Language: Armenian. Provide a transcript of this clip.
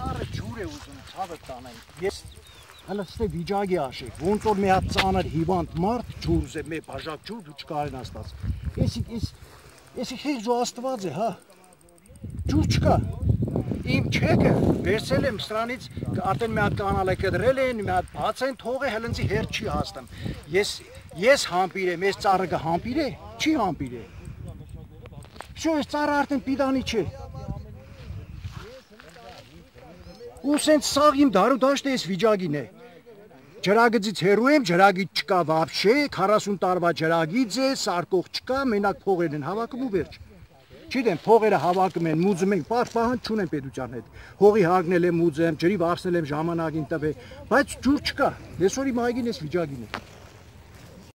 Ծառը ջուր է ուզում ցավը տանեմ։ Ես հələ ստե վիճակի աշեք։ Ոնց որ մի հատ ծանր հիվանդ մարդ ջուր ուզե, մի բաժակ ջուր դու չկարեն աստած։ Էսի խիղճ ու աստված է, հա։ Ջուր չկա։ Իմ չեկը վերցել եմ սրանից արդեն մի հատ կանալ է կդրել են, մի հատ բաց են թողը հելնցի հեր չի հաստում։ Ես համբիրեմ, ես ծառը կհամբիրե, չի համբիրե։ Շո այս ծառը արդեն պիտանի չէ։ Ու սենց սաղ իմ դարու դաշտը ես վիճակին է։ Ջրագծից հեռու եմ, ջրագիծ չկա վաբշե, 40 տարվա ջրագիծ է, սարկող չկա, մենակ փողերն են հավաքում ու վերջ։ Չգիտեմ, փողերը հավաքում են, մուծում են, պահանջ չունեն պետության հետ։ Հողի հագնել եմ, մուծեմ, ջրի վարձնել եմ ժամանակին տվե, բայց ջուր չկա։ Այսօր իմ այգին էս վիճակին է։